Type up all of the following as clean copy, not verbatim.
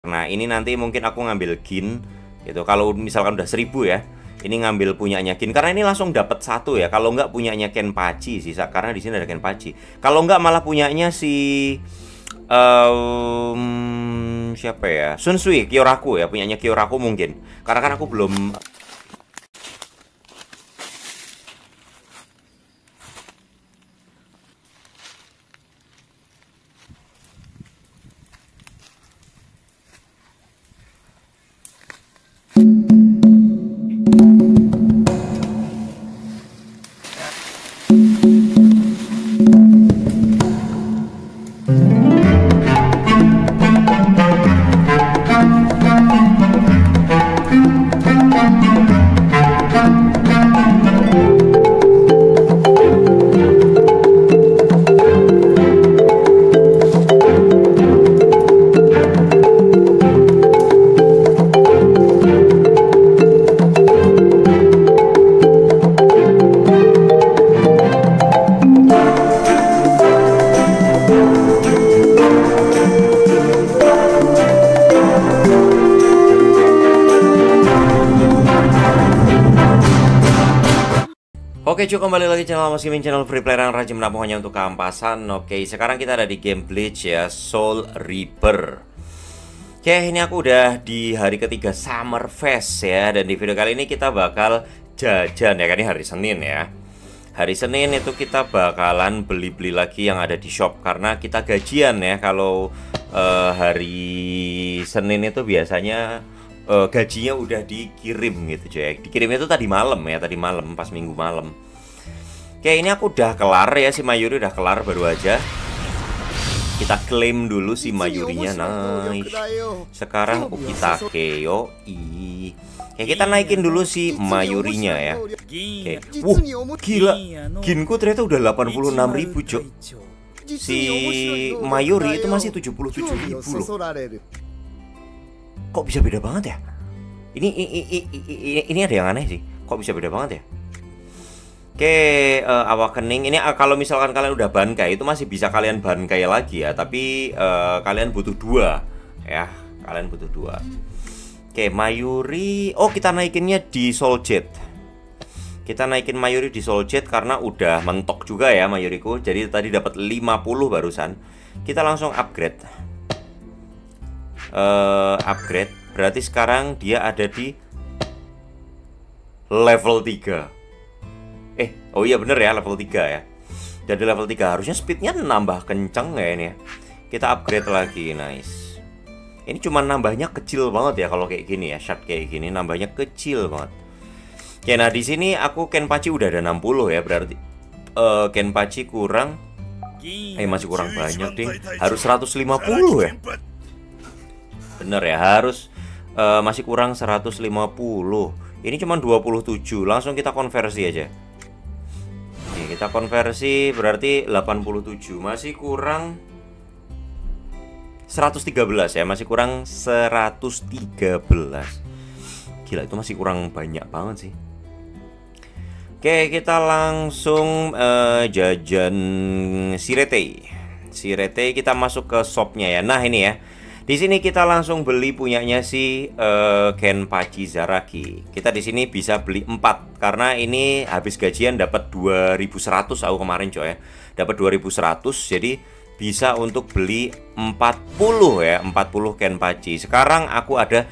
Nah, ini nanti mungkin aku ngambil Gin gitu. Kalau misalkan udah 1000 ya, ini ngambil punyanya Gin karena ini langsung dapat satu ya. Kalau nggak punyanya Kenpachi sih, karena di sini ada Kenpachi. Kalau nggak malah punyanya si siapa ya? Sunsui Kyoraku ya, punyanya Kyoraku mungkin. Karena kan aku belum. Oke cuy, kembali lagi channel Mas Gaming, channel free player yang rajin menampung hanya untuk keampasan. Oke, sekarang kita ada di game Bleach ya, Soul Reaper. Oke, ini aku udah di hari ketiga Summer Fest ya. Dan di video kali ini kita bakal jajan ya, kan ini hari Senin ya. Hari Senin itu kita bakalan beli-beli lagi yang ada di shop, karena kita gajian ya. Kalau hari Senin itu biasanya gajinya udah dikirim gitu cuy. Dikirimnya itu tadi malam ya, tadi malam pas minggu malam. Oke, ini aku udah kelar ya, si Mayuri udah kelar baru aja. Kita klaim dulu si Mayurinya, nice. Sekarang Ukitake, yoi. Oke, kita naikin dulu si Mayurinya ya. Oke, gila, Ginku ternyata udah 86.000 cok. Si Mayuri itu masih 77.000 loh. Kok bisa beda banget ya? Ini ada yang aneh sih. Kok bisa beda banget ya? Oke, Awakening ini kalau misalkan kalian udah bankai itu masih bisa kalian bankai lagi ya, tapi kalian butuh 2 ya. Kalian butuh 2. Oke, Mayuri, oh kita naikinnya di Soul Jet. Kita naikin Mayuri di Soul Jet karena udah mentok juga ya Mayuriku. Jadi tadi dapat 50 barusan. Kita langsung upgrade. Upgrade berarti sekarang dia ada di level 3. Oh iya bener ya, level 3 ya. Jadi level 3 harusnya speednya nambah kenceng ya ini ya. Kita upgrade lagi, nice. Ini cuma nambahnya kecil banget ya kalau kayak gini ya, shot kayak gini nambahnya kecil banget. Oke, nah di sini aku Kenpachi udah ada 60 ya, berarti Kenpachi kurang masih kurang banyak ding. Harus 150 ya. Bener ya, harus masih kurang 150. Ini cuma 27. Langsung kita konversi aja. Oke, kita konversi berarti 87. Masih kurang 113 ya, masih kurang 113. Gila, itu masih kurang banyak banget sih. Oke, kita langsung jajan Shirete. Shirete kita masuk ke shopnya ya. Nah ini ya. Di sini kita langsung beli punyanya si Kenpachi Zaraki. Kita di sini bisa beli 4 karena ini habis gajian dapat 2100 aku kemarin coy ya. Dapat 2100, jadi bisa untuk beli 40 ya, 40 Kenpachi. Sekarang aku ada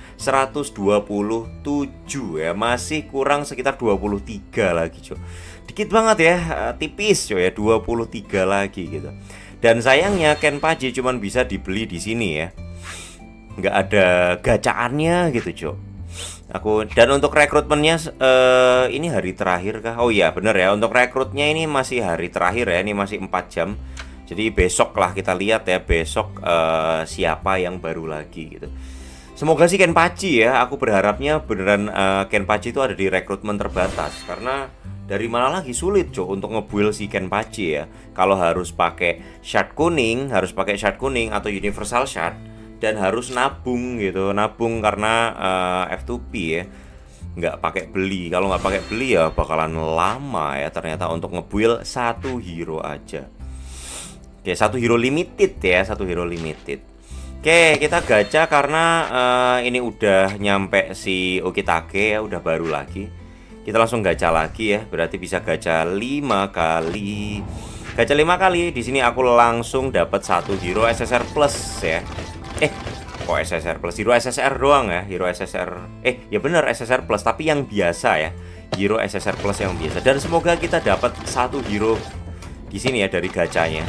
127 ya, masih kurang sekitar 23 lagi coy. Dikit banget ya, tipis coy ya, 23 lagi gitu. Dan sayangnya Kenpachi cuman bisa dibeli di sini ya. Nggak ada gacaannya gitu cok. Dan untuk rekrutmennya ini hari terakhir kah? Oh iya bener ya, untuk rekrutnya ini masih hari terakhir ya, ini masih 4 jam. Jadi besok lah kita lihat ya, besok siapa yang baru lagi gitu. Semoga sih Kenpachi ya, aku berharapnya beneran Kenpachi itu ada di rekrutmen terbatas. Karena dari mana lagi sulit cok untuk ngebuild si Kenpachi ya. Kalau harus pakai shard kuning, atau universal shard. Dan harus nabung gitu, nabung karena F2P ya, nggak pakai beli. Kalau nggak pakai beli ya bakalan lama ya ternyata untuk ngebuild satu hero aja. Oke, satu hero limited ya, satu hero limited. Oke, kita gacha karena ini udah nyampe si Okitage ya, udah baru lagi. Kita langsung gacha lagi ya, berarti bisa gacha 5 kali. Gacha 5 kali, di sini aku langsung dapat satu hero SSR plus ya. Kok SSR plus? Hero SSR doang ya, hero SSR. Ya bener SSR plus, tapi yang biasa ya. Hero SSR plus yang biasa. Dan semoga kita dapat satu hero di sini ya dari gacanya.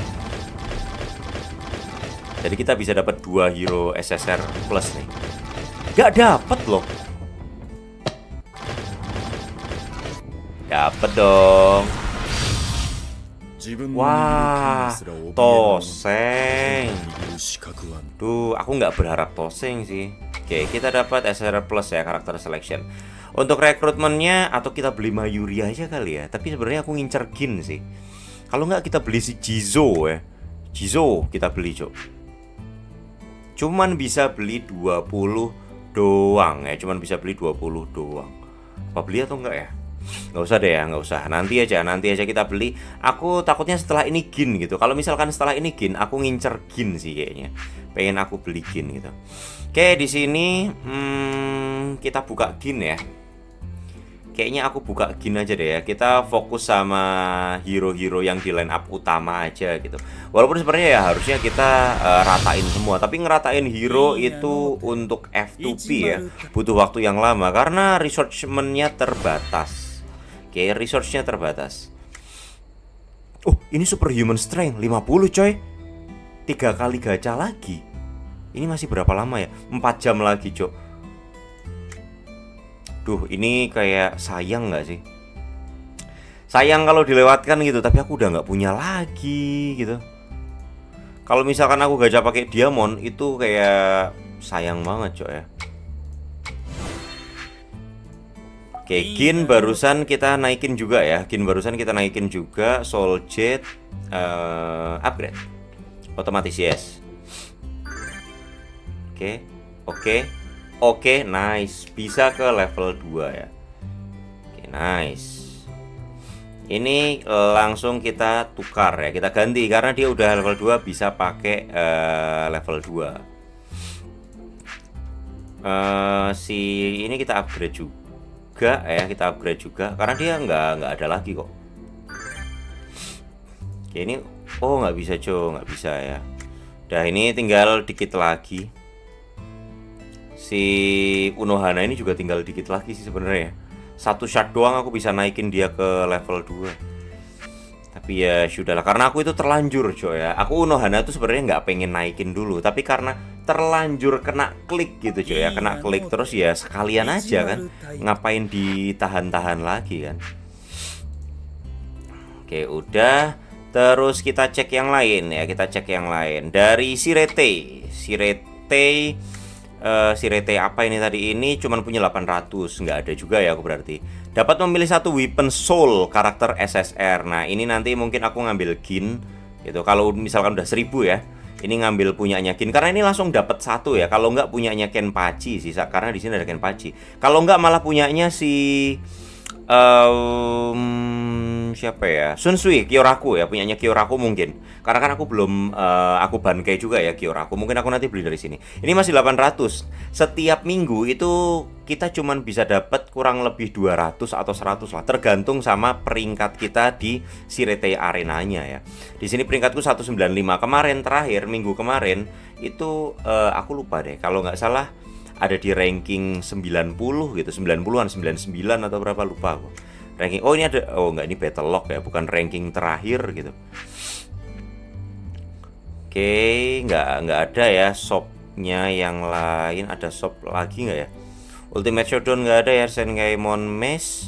Jadi kita bisa dapat 2 hero SSR plus nih. Gak dapet loh. Dapet dong. Wah, toseng. Duh, aku nggak berharap toseng sih. Oke, kita dapat SSR plus ya, karakter selection. Untuk rekrutmennya atau kita beli Mayuri aja kali ya. Tapi sebenarnya aku ngincer Gin sih. Kalau nggak kita beli si Jizo ya. Jizo kita beli, Cok. Cuman bisa beli 20 doang ya, cuman bisa beli 20 doang. Apa beli atau enggak ya? Nggak usah deh ya, nggak usah. Nanti aja kita beli. Aku takutnya setelah ini Gin gitu. Kalau misalkan setelah ini Gin, aku ngincer Gin sih kayaknya. Pengen aku beli Gin gitu. Oke, di sini kita buka Gin ya. Kayaknya aku buka Gin aja deh ya. Kita fokus sama hero-hero yang di line up utama aja gitu. Walaupun sebenarnya ya harusnya kita ratain semua, tapi ngeratain hero itu untuk F2P ya, butuh waktu yang lama karena researchment-nya terbatas. Oke, research-nya terbatas. Oh, ini superhuman strength 50 coy. 3 kali gacha lagi. Ini masih berapa lama ya? 4 jam lagi, Cok. Duh, ini kayak sayang nggak sih? Sayang kalau dilewatkan gitu, tapi aku udah nggak punya lagi gitu. Kalau misalkan aku gacha pakai diamond itu kayak sayang banget, Cok ya. Oke, Gin barusan kita naikin juga ya. Gin barusan kita naikin juga. Soul Jet upgrade otomatis, yes. Oke, nice. Bisa ke level 2 ya. Oke, nice. Ini langsung kita tukar ya. Kita ganti karena dia udah level 2 bisa pakai level 2. Si ini kita upgrade juga ya. Kita upgrade juga karena dia nggak ada lagi kok. Oke, ini nggak bisa, nggak bisa ya. Udah, ini tinggal dikit lagi. Si Unohana ini juga tinggal dikit lagi sih sebenarnya. 1 shot doang aku bisa naikin dia ke level 2. Tapi ya sudahlah, karena aku itu terlanjur, coy ya. Aku Unohana tuh sebenarnya nggak pengen naikin dulu, tapi karena terlanjur kena klik gitu, coy ya. Kena klik terus ya sekalian aja kan. Ngapain ditahan-tahan lagi kan. Oke, udah. Terus kita cek yang lain ya. Kita cek yang lain. Dari Sirete apa ini tadi? Ini cuman punya 800, nggak ada juga ya aku berarti. Dapat memilih satu weapon soul karakter SSR. Nah, ini nanti mungkin aku ngambil Gin gitu. Kalau misalkan udah 1000 ya, ini ngambil punyanya Gin karena ini langsung dapat satu ya. Kalau nggak punyanya Kenpachi sih, karena di sini ada Kenpachi. Kalau nggak malah punyanya si siapa ya? Sunsui Kyoraku ya, punyanya Kyoraku mungkin. Karena kan aku belum aku Bankai juga ya Kyoraku. Mungkin aku nanti beli dari sini. Ini masih 800. Setiap minggu itu kita cuman bisa dapat kurang lebih 200 atau 100 lah, tergantung sama peringkat kita di Sirete arenanya ya. Di sini peringkatku 195. Kemarin terakhir minggu kemarin itu aku lupa deh. Kalau nggak salah ada di ranking 90 gitu, 90-an, 99 atau berapa lupa aku. Ranking, ini ada, enggak, ini battle log ya, bukan ranking terakhir gitu. Oke, nggak ada ya shopnya yang lain. Ada shop lagi nggak ya? Ultimate Showdown nggak ada ya. Senkaimon Mesh,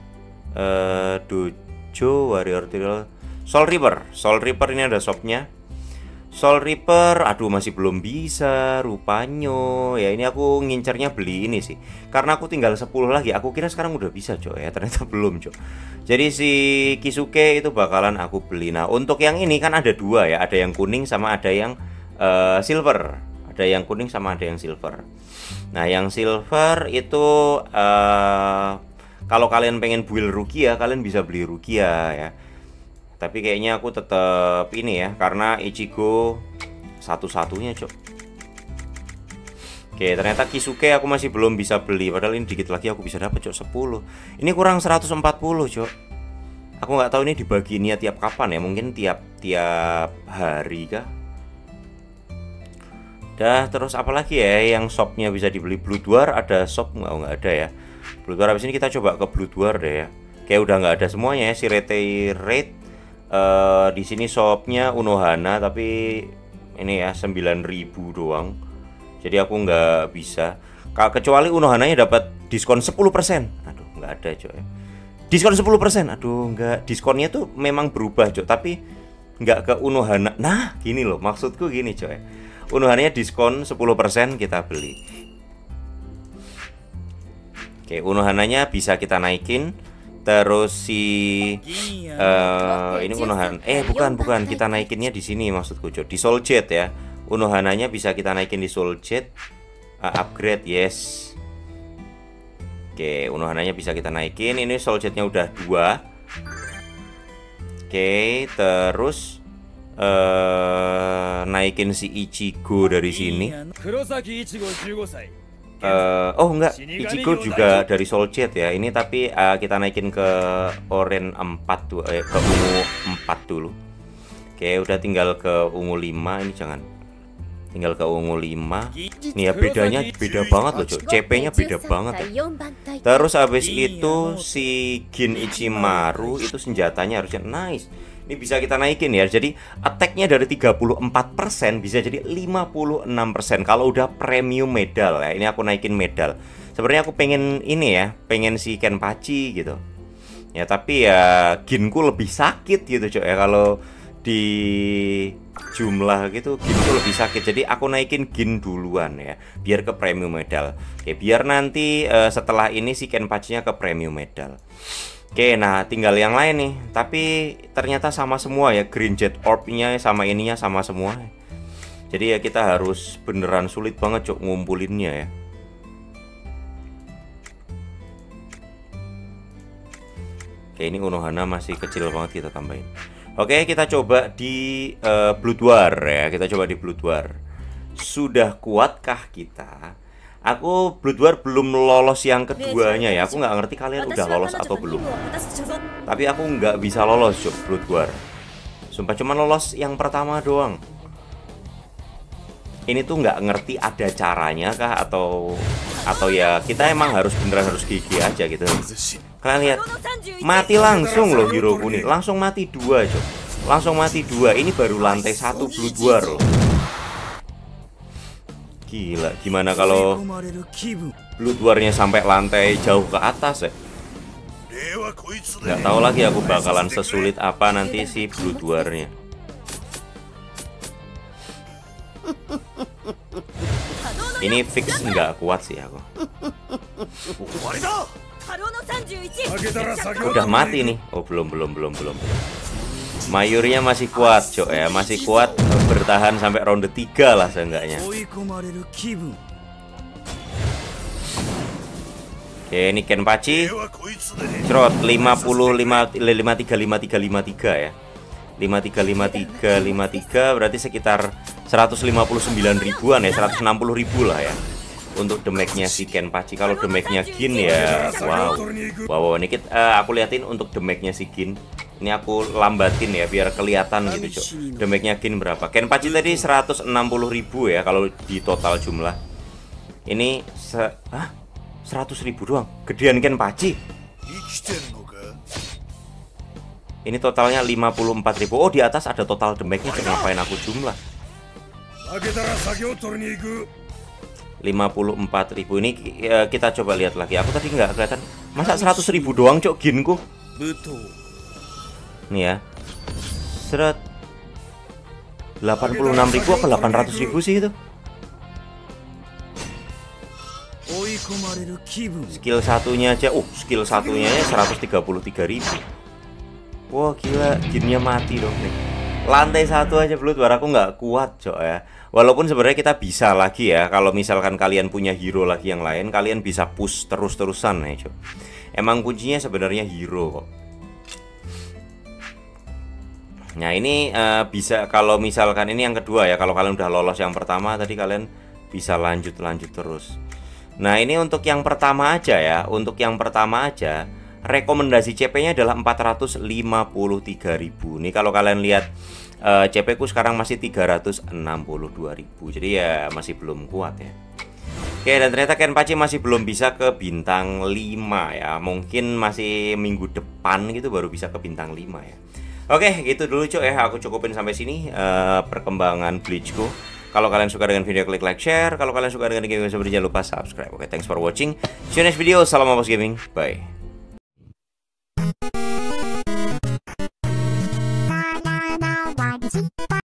Dojo, Warrior Trial, Soul Reaper ini ada shopnya. Soul Reaper, aduh masih belum bisa rupanya. Ya ini aku ngincernya beli ini sih. Karena aku tinggal 10 lagi. Aku kira sekarang udah bisa, Cok ya. Ternyata belum, Cok. Jadi si Kisuke itu bakalan aku beli. Nah, untuk yang ini kan ada 2 ya. Ada yang kuning sama ada yang silver. Ada yang kuning sama ada yang silver. Nah, yang silver itu kalau kalian pengen build Rukia, kalian bisa beli Rukia ya. Tapi kayaknya aku tetap ini ya, karena Ichigo satu-satunya, Cok. Oke, ternyata Kisuke aku masih belum bisa beli. Padahal ini dikit lagi aku bisa dapat, Cok, 10. Ini kurang 140, Cok. Aku nggak tahu ini dibaginya tiap kapan ya. Mungkin tiap hari kah? Dah, terus apalagi ya yang shopnya bisa dibeli? Blood War ada shop nggak? Oh, nggak ada ya. Blood War habis ini kita coba ke Blood War deh ya. Kayak udah nggak ada semuanya ya. Si Rete Raid di sini shopnya Unohana, tapi ini ya 9.000 doang. Jadi aku nggak bisa. Kecuali Unohananya dapat diskon 10%. Aduh, nggak ada, Cok ya. Diskon 10%. Aduh, nggak. Diskonnya tuh memang berubah, Cok, tapi nggak ke Unohana. Nah, gini loh, maksudku gini, Cok ya. Unohananya diskon 10% kita beli. Oke, Unohananya bisa kita naikin. Terus si ini Unohana bukan kita naikinnya di sini maksudku, Cok. Di Soul Jet ya. Unohananya bisa kita naikin di Soul Jet. Upgrade, yes. Oke, Unohananya bisa kita naikin. Ini Soul Jetnya udah 2. Oke, terus naikin si Ichigo dari sini. Oh enggak, Ichigo juga dari Soul Jet ya. Ini tapi kita naikin ke Orange 4 tuh, ke ungu 4 dulu. Oke, udah tinggal ke ungu 5. Ini jangan. Tinggal ke ungu 5. Nih ya, bedanya beda banget loh, Cok. CP-nya beda banget ya. Terus habis itu si Gin Ichimaru itu senjatanya harusnya nice. Ini bisa kita naikin ya. Jadi attack-nya dari 34% bisa jadi 56% kalau udah premium medal ya. Ini aku naikin medal. Sebenarnya aku pengen ini ya, pengen si Kenpachi gitu. Ya tapi ya Ginku lebih sakit gitu, Cok ya. Kalau di jumlah gitu Ginku lebih sakit. Jadi aku naikin Gin duluan ya, biar ke premium medal. Oke, biar nanti setelah ini si Kenpachi-nya ke premium medal. Oke, nah tinggal yang lain nih. Tapi ternyata sama semua ya, Green Jet Orb-nya sama ininya sama semua. Jadi ya kita harus beneran sulit banget, Cok, ngumpulinnya ya. Oke, ini Unohana masih kecil banget, kita tambahin. Oke, kita coba di Blood War ya. Kita coba di Blood War. Sudah kuatkah kita? Aku Blood War belum lolos yang keduanya ya. Aku nggak ngerti kalian udah lolos atau belum. Tapi aku nggak bisa lolos, Cok, Blood War. Sumpah cuma lolos yang pertama doang. Ini tuh nggak ngerti ada caranya kah atau ya kita emang harus beneran harus gigi aja gitu. Kalian lihat, mati langsung loh hero kuning. Langsung mati 2, Cok. Langsung mati 2. Ini baru lantai 1 Blood War loh. Gila, gimana kalau Blood War-nya sampai lantai jauh ke atas ya? Nggak tahu lagi aku bakalan sesulit apa nanti si Blood War-nya. Ini fix nggak kuat sih aku. Udah mati nih. Oh belum. Mayurnya masih kuat, Cok ya, masih kuat bertahan sampai ronde 3 lah seenggaknya. Oke, ini Kenpachi. Cerot 53 ya. 53 berarti sekitar 159 ribuan ya, 160 ribu lah ya. Untuk damage-nya si Kenpachi. Kalau damage-nya Gin ya wow. Ini aku liatin untuk damage-nya si Gin. Ini aku lambatin ya biar kelihatan gitu, Cok. Damage-nya Gin berapa? Kenpachi tadi 160 ribu ya kalau di total jumlah. Ini 100 ribu doang. Gedean Kenpachi. Ini totalnya 54 ribu. Oh, di atas ada total damage-nya. Ngapain aku jumlah? 54 ribu. Ini kita coba lihat lagi. Aku tadi nggak kelihatan. Masa 100 ribu doang, Cok, Ginku? Nih ya. 86 ribu apa 800 ribu sih itu? Skill satunya aja. Skill satunya 133 ribu. Wah gila, Ginnya mati dong nih. Lantai 1 aja Blood War aku nggak kuat, Cok ya. Walaupun sebenarnya kita bisa lagi ya. Kalau misalkan kalian punya hero lagi yang lain, kalian bisa push terus-terusan ya, Cok. Emang kuncinya sebenarnya hero kok. Nah ini bisa kalau misalkan ini yang kedua ya. Kalau kalian udah lolos yang pertama tadi kalian bisa lanjut terus. Nah, ini untuk yang pertama aja ya. Untuk yang pertama aja, rekomendasi CP-nya adalah 453.000. Nih kalau kalian lihat CP ku sekarang masih 362.000. Jadi ya masih belum kuat ya. Oke, dan ternyata Kenpachi masih belum bisa ke bintang 5 ya. Mungkin masih minggu depan gitu baru bisa ke bintang 5 ya. Oke, gitu dulu cuy ya. Aku cukupin sampai sini perkembangan Bleachku. Kalau kalian suka dengan video, klik like, share. Kalau kalian suka dengan game, jangan lupa subscribe. Oke, thanks for watching. See you next video. Salam Mapos Gaming. Bye.